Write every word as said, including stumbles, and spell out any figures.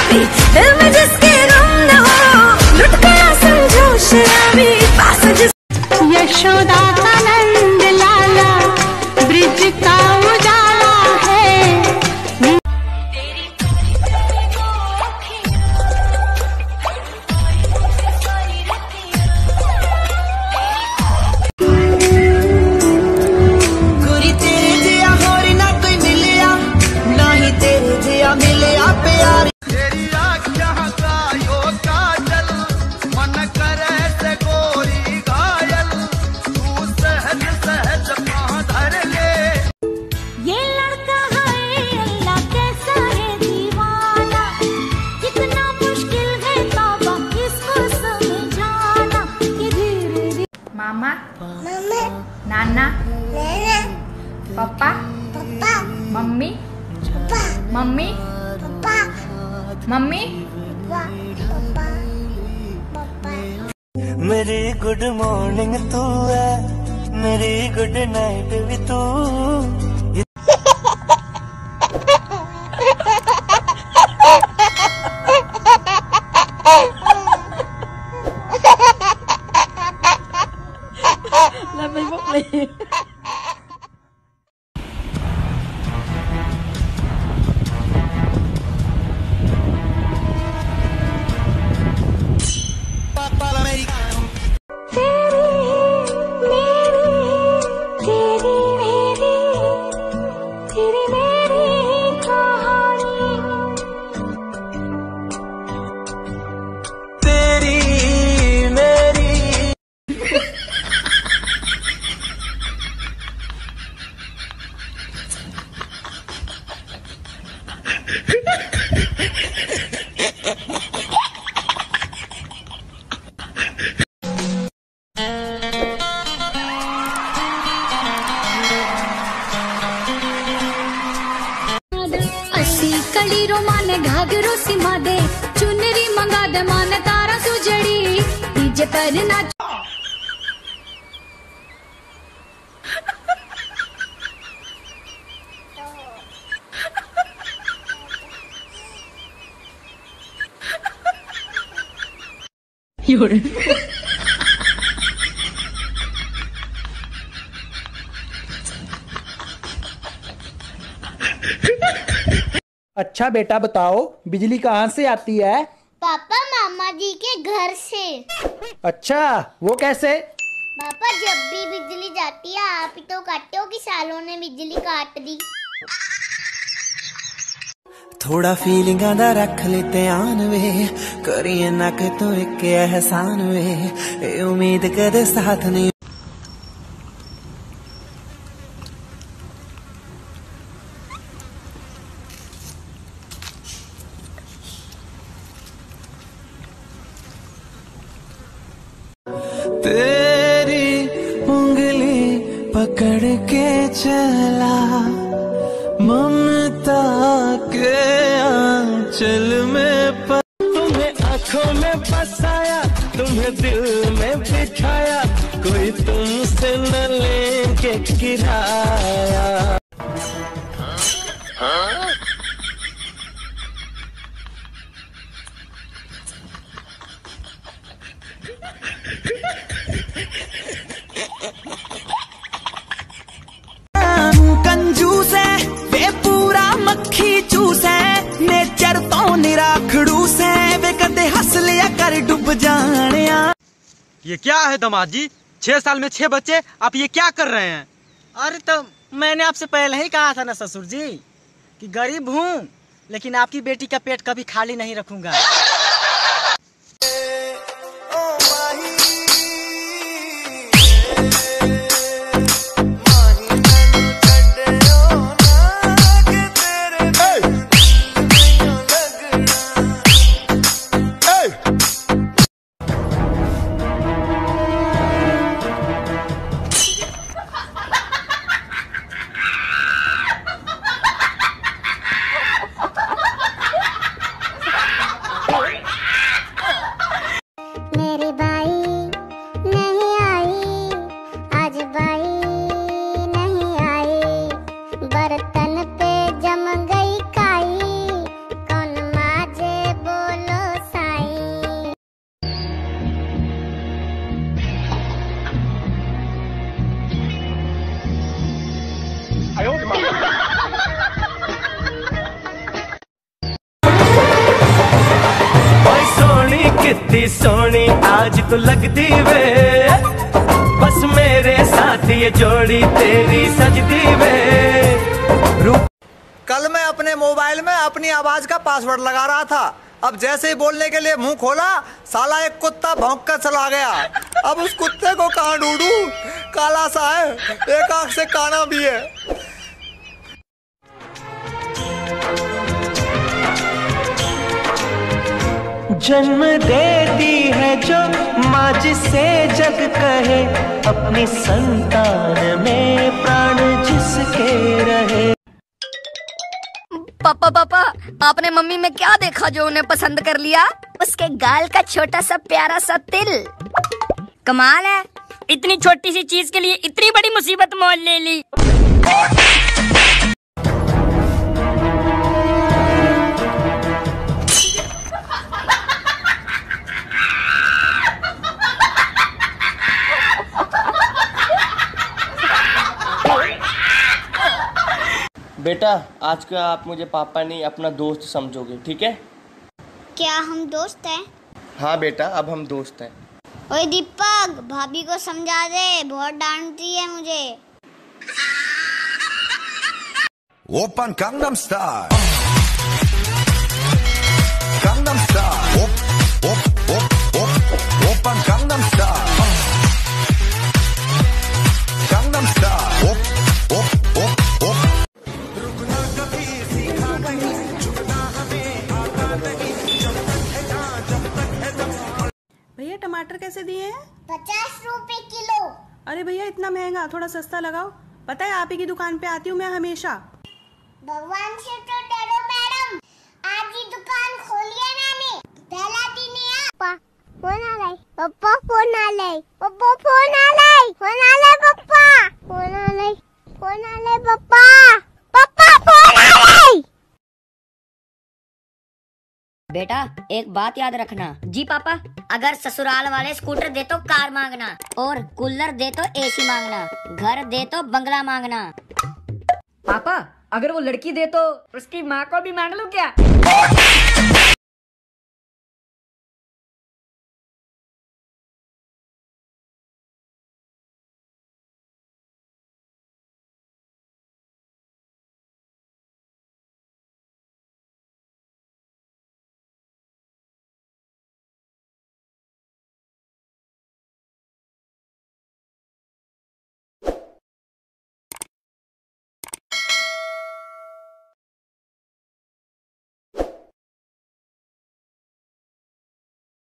शराबी, दिल में जिसके गम न हो, लुट गया समझो शराबी, पास जिस यशोदा का नंद लाला, ब्रिज का उजाला है। गोरी तेरे जिया होर ना कोई मिलिया, ना ही तेरे जिया मिलिया प्यार। तेरी आँखों का यो काजल, मन करे से गोरी घायल, तू सहज सहज पाँव धर ले। ये लड़का है अल्लाह कैसा है दीवाना, कितना मुश्किल है तौबा इसको समझाना। ये धीरे धीरे मामा, मम्मी, नाना, नाना, पापा, पापा, मम्मी, पापा, मम्मी, पापा, मम्मी। पापा, पापा। मेरी गुड मॉर्निंग तू है, मेरी गुड नाइट भी तू। असी कड़ी रो माने घाघरो सिमा दे, चुनरी मंगा दे माने तारा सुजड़ी, डीजे पर नाच। अच्छा बेटा बताओ, बिजली कहाँ से आती है? पापा मामा जी के घर से। अच्छा, वो कैसे? पापा जब भी बिजली जाती है आप ही तो काटते हो कि सालों ने बिजली काट दी। थोड़ा फीलिंग दा रख ले ध्यान वे, करिए ना के तो एक एहसान वे, ए उम्मीद कदे साथ नहीं। तेरी उंगली पकड़ के चला, ममता के आंचल में प... तुम्हें आंखों में बसाया, तुम्हें दिल में बिठाया, कोई तुमसे न लेके किराया। कंजूस है वे पूरा मक्खी चूस है, नेचर तो निरा खड़ूस है, वे कदे हंस लिया कर डूब जाने। ये क्या है दामाद जी, छह साल में छह बच्चे, आप ये क्या कर रहे हैं? अरे तो मैंने आपसे पहले ही कहा था ना ससुर जी कि गरीब हूँ लेकिन आपकी बेटी का पेट कभी खाली नहीं रखूंगा। कितनी सोनी आज तू लगती वे, बस मेरे साथ ये जोड़ी तेरी सजदी वे। कल मैं अपने मोबाइल में अपनी आवाज का पासवर्ड लगा रहा था, अब जैसे ही बोलने के लिए मुंह खोला साला एक कुत्ता भौंक कर चला गया। अब उस कुत्ते को कहाँ ढूंढूं, काला सा है, एक आंख से काना भी है। जन्म देती है जो माँ जिसे जग कहे, अपनी संतान में प्राण जिसके रहे। पापा पापा, आपने मम्मी में क्या देखा जो उन्हें पसंद कर लिया? उसके गाल का छोटा सा प्यारा सा तिल। कमाल है, इतनी छोटी सी चीज के लिए इतनी बड़ी मुसीबत मोल ले ली। बेटा आज का आप मुझे पापा नहीं अपना दोस्त समझोगे, ठीक है? क्या हम दोस्त हैं? हाँ बेटा, अब हम दोस्त हैं। ओए दीपक, भाभी को समझा दे, बहुत डांटती है मुझे। Open gangnam style, gangnam style, op op op op open gangnam style, gangnam style, op op op op। भैया टमाटर कैसे दिए हैं? पचास रुपए किलो। अरे भैया इतना महंगा, थोड़ा सस्ता लगाओ। पता है आप ही की दुकान पे आती हूँ मैं हमेशा। भगवान से तो डरो मैडम, आज ही दुकान खोली है मैंने, पहला दिन है। पापा फोन आ रहा है, पापा फोन आ रहा है, पापा फोन आ रहा है, फोन आ रहा है पापा, फोन आ रहा है, फोन आ रहा है पापा, पापा फोन आ रहा है। बेटा एक बात याद रखना। जी पापा। अगर ससुराल वाले स्कूटर दे तो कार मांगना, और कूलर दे तो एसी मांगना, घर दे तो बंगला मांगना। पापा अगर वो लड़की दे तो उसकी माँ को भी मांग लूं क्या?